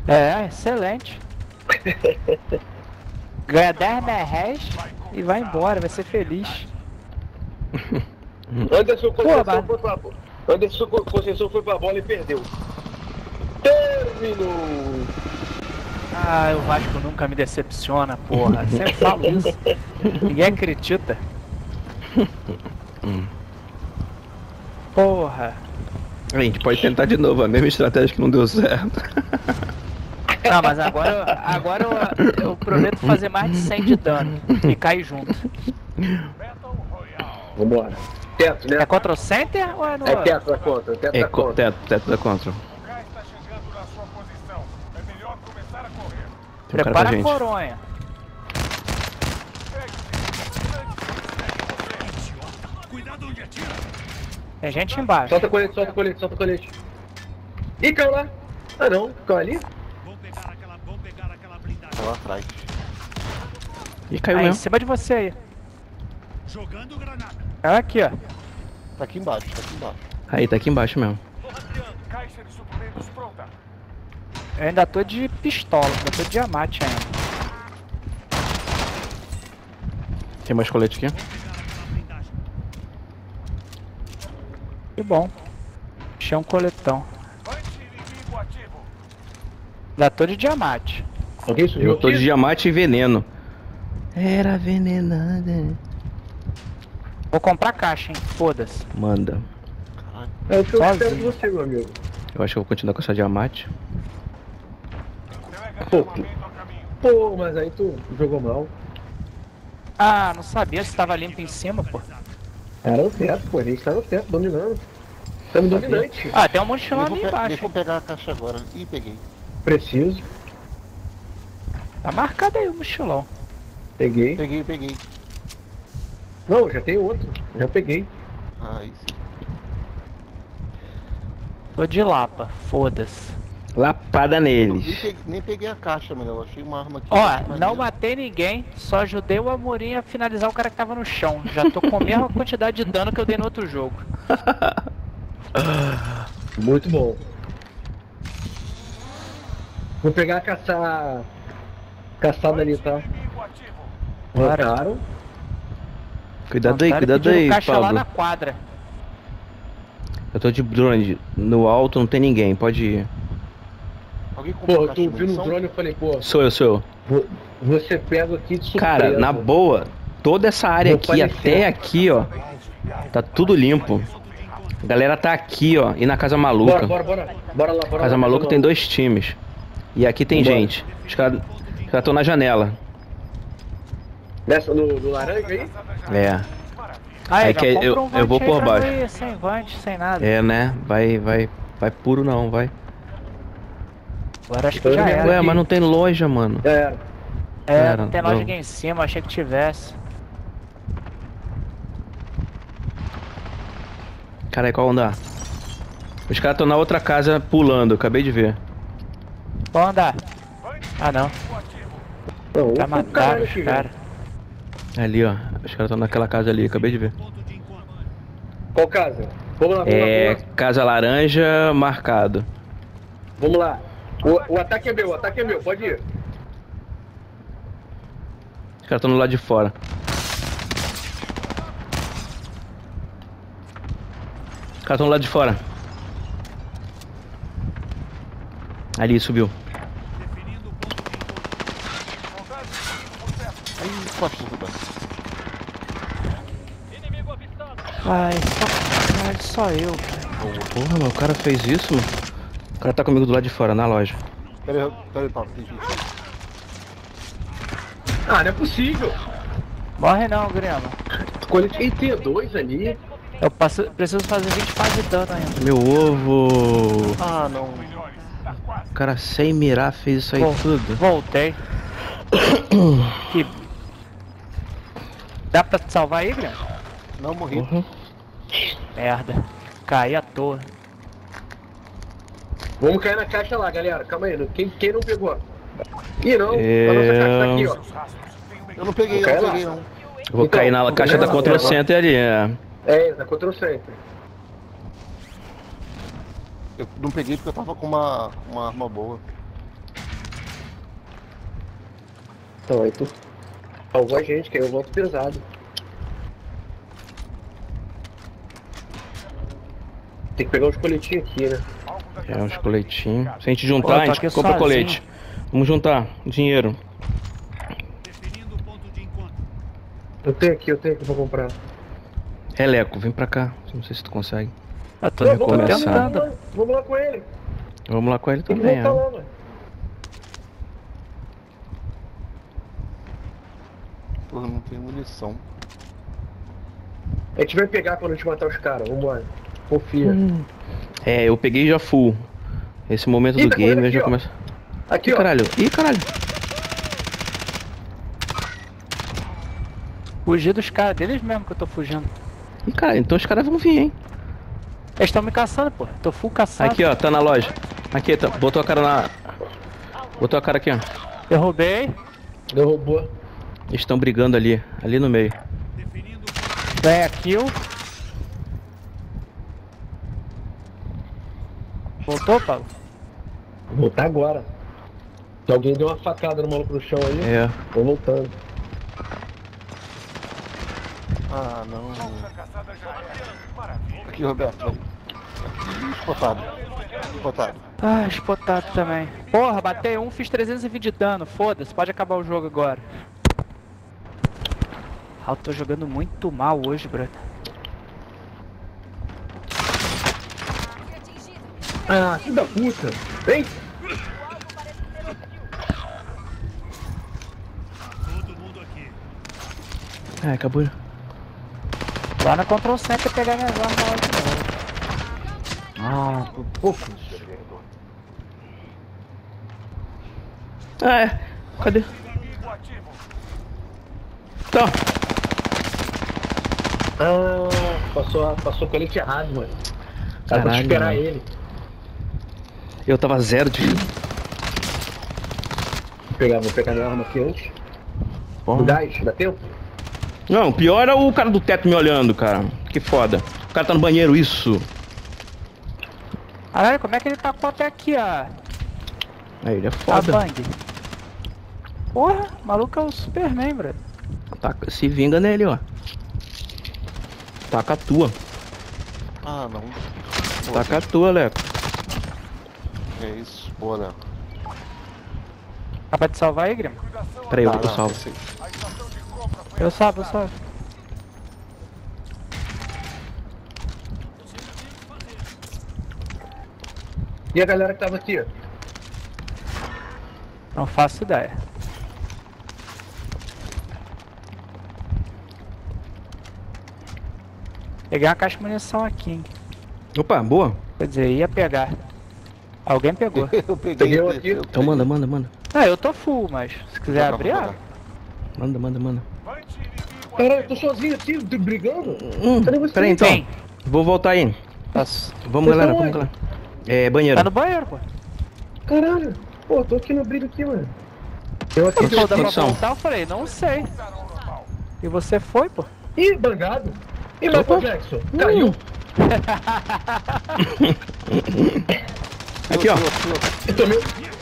É, excelente. Ganha 10 merréis e vai embora, vai ser feliz. Anderson Conceição Pô, foi pra bola. Anderson Conceição foi pra bola e perdeu. Terminou! Ah, o Vasco nunca me decepciona, porra. Sempre falo isso. Ninguém acredita. Porra. A gente pode tentar de novo, a mesma estratégia que não deu certo. Não, mas agora eu prometo fazer mais de 100 de dano e cair junto. Vambora. Teto, né? É contra o center ou é no... É teto da conta, teto da conta. Teto da contra. O gás está chegando na sua posição. É melhor começar a correr. Tem um cara Prepara pra a gente. coronha. Cuidado onde atira. Tem gente embaixo. Solta colete, solta colete, solta colete. Ih, caiu lá. Ah não, caiu ali? Vão pegar aquela blindagem. Tá lá atrás. E caiu Aí, em mesmo. cima de você aí. Jogando granada. É aqui, ó. Tá aqui embaixo, tá aqui embaixo. Aí, tá aqui embaixo mesmo. Caixa de suprimentos pronta. Eu ainda tô de pistola, ainda tô de diamante ainda. Tem mais colete aqui? Aquela blindagem. Que bom. Achei um coletão. Anti-inimigo ativo. Ainda tô de diamante. Alguém subiu Eu tô aqui? de diamante e veneno. Era venenada. Vou comprar caixa, hein? Foda-se. Manda. Caralho. É o que eu Sozinho. espero de você, meu amigo. Eu acho que eu vou continuar com essa diamante. Pô, Armamento a caminho. pô, mas aí tu jogou mal. Ah, não sabia se tava limpo em cima, pô. Era no teto, pô, a gente tá no teto, dominando. Estamos dominante. Ah, tem um mochilão ali Deixa embaixo. eu pegar a caixa agora. Ih, peguei. Preciso. Tá marcado aí o mochilão. Peguei. Peguei. Não, já tem outro. Já peguei. Aí sim. Tô de lapa, foda-se. Lapada neles. Nem peguei a caixa, mano. Eu achei uma arma aqui. Ó, maneira. não matei ninguém, só ajudei o Amorim a finalizar o cara que tava no chão. Já tô com a mesma quantidade de dano que eu dei no outro jogo. Muito bom. Vou pegar a caçada ali, tá? Inimigo ativo. Bora. Rotaram. Cuidado aí, Vontade de cuidado pedir aí, o caixa lá Pablo. na quadra. Eu tô de drone. No alto não tem ninguém, pode ir. Alguém comprou Pô, a caixa tu de viu no munição? drone, eu falei, pô, Sou eu. você pega aqui de surpresa. Cara, na boa, toda essa área Vou aqui, aparecer. até aqui, ó. Tá tudo limpo. A galera tá aqui, ó, e na Casa Maluca. Bora lá, bora Casa lá. Maluca tem 2 times. E aqui tem Vambora. gente. Os caras estão na janela. Nessa, no laranja aí? É. Aí, Aí já que compra um eu vou vante aí por pra baixo. não ir sem vante, sem nada. É, né? Vai puro não, vai. Agora acho que já era. Ué, mas não tem loja, mano. É. É, era, não tem loja não. aqui em cima, achei que tivesse. Caralho, qual andar? Os caras estão na outra casa pulando, eu acabei de ver. Vamos andar. Ah não, Não, já o mataram caralho os aqui, caras. Ali, ó. Os caras estão naquela casa ali, acabei de ver. Ponto de encontro. Qual casa? Vamos lá. É, casa laranja marcado. Vamos lá. O ataque é meu, pode ir. Os caras estão no lado de fora. Os caras estão do lado de fora. Ali, subiu. Definindo o ponto de encontro. Soldado, por certo. Aí, costas do banco. Inimigo avistado. Ai, só eu, cara. Porra, mano, o cara fez isso, mano. O cara tá comigo do lado de fora, na loja. Pera aí, Pablo. Tem gente. Ah, não é possível. Morre não, Grima. Colete T2 ali. Eu preciso fazer 20 de dano ainda. Meu ovo. Ah, não. O cara sem mirar fez isso aí Pô, tudo. Voltei. Que... Dá pra te salvar aí, Grima? Não, morri. Porra. Merda. Caí à toa. Vamos cair na caixa lá, galera. Calma aí. Quem não pegou? Ih, não. É. A nossa caixa tá aqui, ó. Eu não peguei, Cai lá. não. Eu vou Então, cair na vou caixa cair da lá, Ctrl agora. Center ali, é. É, da Ctrl Center. Eu não peguei porque eu tava com uma arma boa. Então, aí tu salvou a gente, que aí eu volto pesado. Tem que pegar uns coletinhos aqui, né? É, uns coletinhos. Se a gente Pô, juntar, tô a gente aqui compra sozinho. colete. Vamos juntar dinheiro. Definindo o ponto de encontro. Eu tenho aqui pra comprar. Leco, vem pra cá. Não sei se tu consegue. Eu tô Vamos lá, começar. vamos lá com ele. Vamos lá com ele Tem que também, voltar ó. lá, mano. Porra, não tem munição. A gente vai pegar quando a gente matar os caras, vambora. Confia. É, eu peguei já full. Esse momento Ih, do tá game correndo eu já aqui, ó. começo. Aqui, Ih, ó. caralho. Ih, caralho. Fugir dos caras, deles mesmo que eu tô fugindo. Ih, caralho, então os caras vão vir, hein? Eles estão me caçando, pô. Tô full caçado. Aqui, ó, tá na loja. Aqui, tá, botou a cara na... Botou a cara aqui, ó. Derrubei. Derrubou. Eles estão brigando ali, ali no meio. Definindo o ponto. Ganha kill. Voltou, Paulo? Vou voltar agora. Se alguém deu uma facada no maluco no chão aí, É. tô voltando. Ah, não. A caçada já era. Maravilha. Aqui, Roberto. Aqui, espotado. Espotado. Ah, espotado também. Porra, batei um, fiz 320 de dano. Foda-se, pode acabar o jogo agora. Ah, eu tô jogando muito mal hoje, brother. Ah, filho da puta. Vem. Todo mundo aqui. É, acabou. Lá na Ctrl C pra pegar minhas armas lá de novo. Ah, por pouco. Ah, é. Cadê? Inimigo ativo. Tá. Ah, passou o colete errado, mano. Cara, vou Caralho, esperar mano. ele. Eu tava zero de... Vou pegar minha arma aqui antes. Do Porra. gás, dá tempo? Não, o pior é o cara do teto me olhando, cara. Que foda. O cara tá no banheiro, isso. Caralho, como é que ele tacou até aqui, ó? Aí, ele é A foda. bang. Porra, o maluco é o Superman, brother. Taca, se vinga nele, ó. Taca a tua. Ah, não. Taca a tua, Leco. É isso, boa, né? Dá pra te salvar aí, Grima? Peraí, eu Tá, vou não, salvo. sei. A estação de compra foi Eu salvo, eu salvo. E a galera que tava aqui, ó? Não faço ideia. Peguei uma caixa de munição aqui, hein? Opa, boa. Quer dizer, ia pegar. Alguém pegou. Eu peguei Peguei o um terceiro, aqui. eu Então peguei. manda. Ah, eu tô full, mas se quiser Joga, abrir, joga. abre. Manda. Vante inimigo Caralho, eu tô sozinho aqui, brigando. Cadê você? Peraí, então. Tem. Vou voltar aí. Nossa. Vamos, Vocês galera, estão vamos, galera. É, banheiro. Tá no banheiro, pô. Caralho. Pô, tô aqui no briga aqui, mano. Eu aqui. Ele falou, dá pra Posição. voltar? Eu falei, não sei. E você foi, pô? Ih, bangado. Ih, Michael Jackson. Caiu. Aqui, ó. Eu tomei.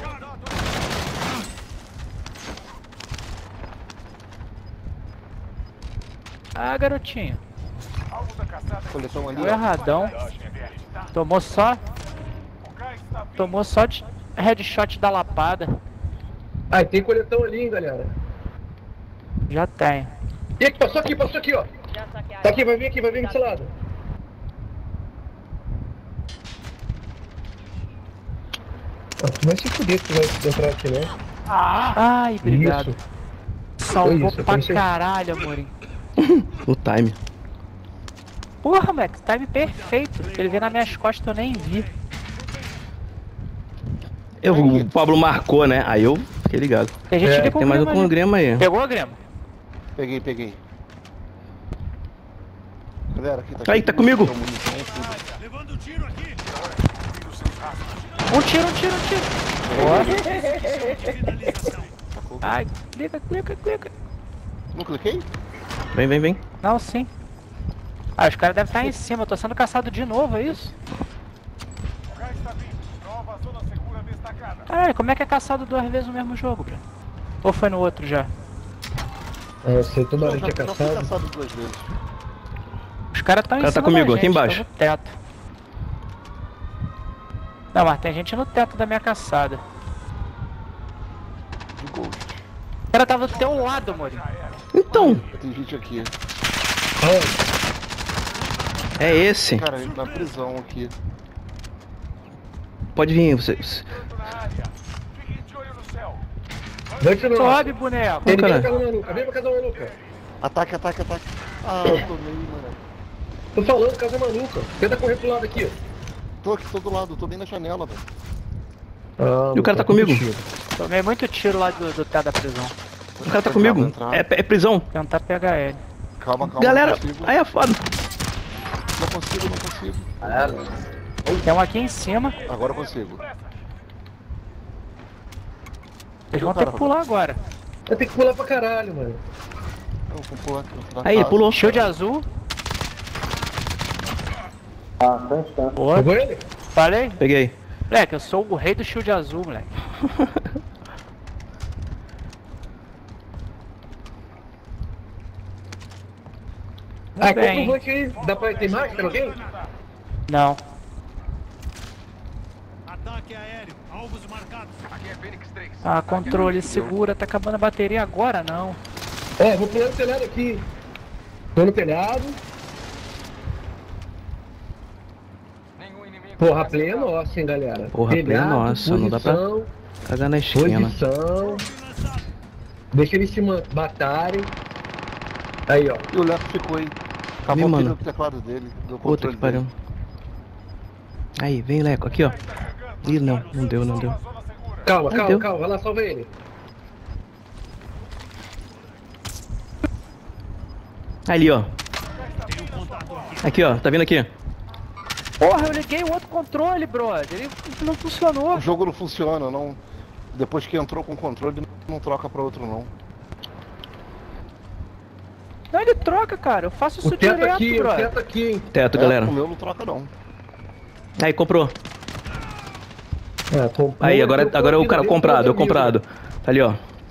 Ah, garotinho. alvo da caçada. Coletão ali, Deu ó. erradão. Tá? Tomou só. O gás está vindo. Tomou só de headshot da lapada. Ai, tem coletão ali, hein, galera. Já tem. E aqui, passou aqui, ó. Tá aqui, vai vir desse lado. Ah, tu vai se fuder que tu vai entrar aqui, né? Ai, obrigado. Isso. Salvou Foi isso, pra foi isso aí. caralho, amorim. O time. Porra, moleque, time perfeito. Ele veio nas minhas costas eu nem vi. O Pablo marcou, né? Aí eu fiquei ligado. Tem gente ali com Tem mais um grama ali. com grama aí. Pegou a grama? Peguei. Galera, aqui tá Aí, tá comigo. munição, tudo. Levando tiro aqui. Um tiro. Finalização. Ai, clica. Não cliquei? Vem. Não, sim. Ah, os caras devem estar em cima. Eu tô sendo caçado de novo, é isso? O gás está vindo. Nova zona segura destacada. Caralho, como é que é caçado 2 vezes no mesmo jogo, bro? Ou foi no outro já? Eu sei, toda hora a Já gente é fui caçado. caçado 2 vezes. Os caras estão em cara tá cima comigo, da aqui gente, embaixo. tão no teto. Não, mas tem gente no teto da minha caçada. De Ghost. O cara tava do teu lado, Morim. Então, Tem gente aqui. é esse. Cara, na prisão aqui. Pode vir, vocês. Na área. Fiquem de olho no céu. Dante não. Sobe, boneco. Tem ninguém na cara. casa maluca. Vem pra casa maluca. Ataque, ataque, ataque. Ah, eu tomei, mano. Tô falando, casa maluca. Tenta correr pro lado aqui. Tô aqui, tô do lado, tô bem na janela, velho. E o cara tá comigo? Tomei muito tiro lá do teto da prisão. O cara tá comigo. É prisão. Tentar pegar ele. Calma, calma. Galera, Não consigo. aí é foda. Não consigo, não consigo. Tem um aqui em cima. Agora eu consigo. Eles vão ter que pular agora. Vai ter que pular pra caralho, mano. Eu vou pular aqui. Aí, pulou. Shield azul. Boa. Pegou ele? Falei? Peguei. Moleque, eu sou o rei do shield azul, moleque. Ah, Bem. compra um bunch aí. Dá pra ter mais? Tem alguém? Não. Ataque aéreo. Alvos marcados. Aqui é Fênix 3. Ah, controle, segura. Tá acabando a bateria agora, não. Vou pular no telhado aqui. Tô no telhado. Nenhum inimigo. Porra, play é nossa, hein, galera. Porra, play é nossa, não dá pra- posição, Cagar na esquina. Posição. Deixa eles se matarem. Aí, ó. E o Leco ficou aí. Acabou aqui mano. no teclado dele. Do Puta controle que pariu. dele. Aí, vem, Leco, aqui, ó. Ih, não deu, não deu. Zona segura. Calma, calma, deu. calma. Vai lá, salva ele. Ali, ó. Aqui, ó, tá vindo aqui. Porra, eu liguei o outro controle, brother. Ele não funcionou. O jogo não funciona, não. Depois que entrou com o controle, não troca pra outro, não. Não, ele troca, cara. Eu faço isso O teto direto, aqui, o brother. teto aqui, hein. Teto, galera. O meu não troca, não. Aí, comprou. Comprou, Aí, agora eu o cara comprado, comprado. Tá ali, ó.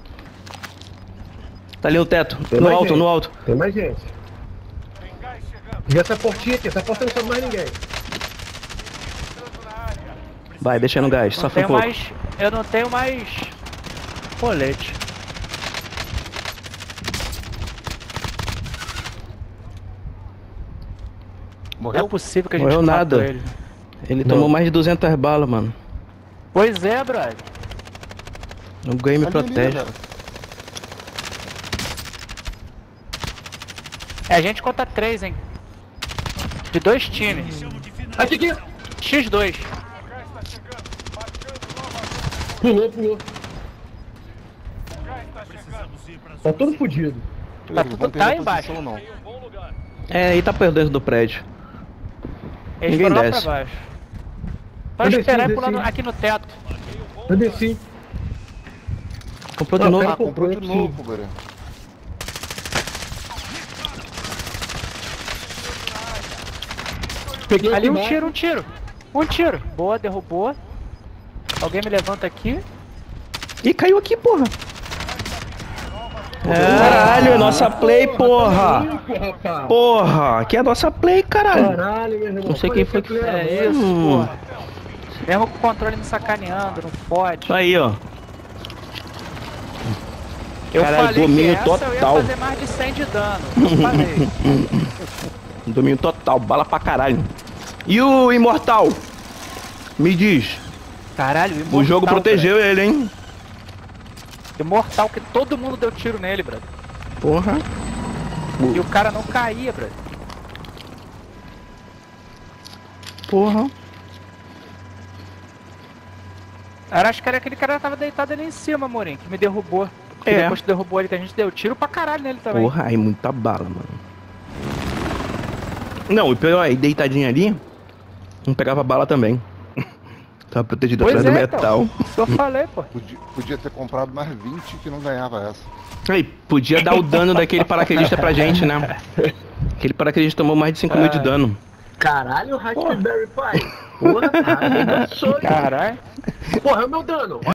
Tá ali no teto. Tem No mais alto, gente. no alto. Tem mais gente. Tem gás chegando. E essa portinha aqui, essa porta não sobe mais ninguém. Entrando na área. Vai, deixa no gás, Não sofre um tenho pouco. mais. Eu não tenho mais. Colete. Não é Morreu? possível que a gente Morreu matou nada. ele. Ele tomou mais de 200 balas, mano. Pois é, brother. O game me Ali, protege. galera. É a gente contra 3, hein? De 2 times. Aqui, aqui. X2. O gás está chegando. Marcando nova. Pulou. O gás está chegando. Tá todo fudido. Tá Eles tudo- não tá perder aí embaixo. posição, não. Em um bom lugar. É, aí tá por dentro do prédio. Eles Ninguém foram lá desce. pra baixo. Eu Pode desci, esperar e eu pular desci. aqui no teto. Eu desci. Comprou de Não, novo. cara, Ah, comprou de comprou novo, galera. Peguei Ali aqui um embaixo. tiro. Um tiro. Boa, derrubou. Alguém me levanta aqui. Ih, caiu aqui, porra. Caralho, nossa play, porra. Maluco, rapaz. Porra, aqui é a nossa play, caralho. Caralho, meu irmão. Não sei quem foi que Olha esse É isso, Hum. porra. Mesmo com o controle me sacaneando, não pode. Aí, ó. Eu Caralho, falei domínio que essa eu ia total. fazer mais de 100 de dano. Eu falei. Domínio total, bala pra caralho. E o Imortal? Me diz. Caralho, imortal. O jogo protegeu ele, hein? Brother. Imortal, que todo mundo deu tiro nele, brother. Porra. E o cara não caía, brother. Porra. Acho que era aquele cara que tava deitado ali em cima, Morim, que me derrubou. E É. depois que derrubou ele, que a gente deu tiro pra caralho nele também. Porra, aí muita bala, mano. Não, o pior, aí deitadinho ali, não pegava bala também. Tava protegido Pois atrás do é, metal. então. Eu falei, pô. Podia ter comprado mais 20 que não ganhava essa. Aí, podia dar o dano daquele paraquedista pra gente, né? Aquele paraquedista tomou mais de 5 mil de dano. Caralho, Raspberry Pi. Porra, caralho, Caralho. Porra, é o meu dano.